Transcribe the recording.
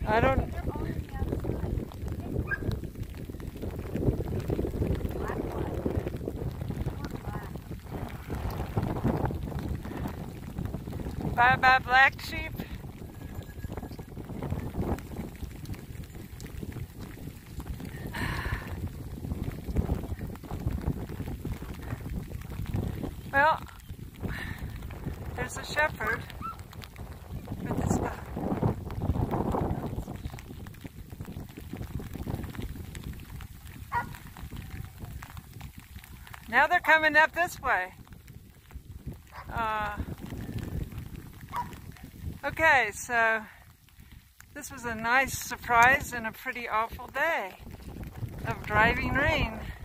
I don't. Bye-bye, black sheep. Well, there's a shepherd with his dog. Now they're coming up this way. Okay, so this was a nice surprise and a pretty awful day of driving rain.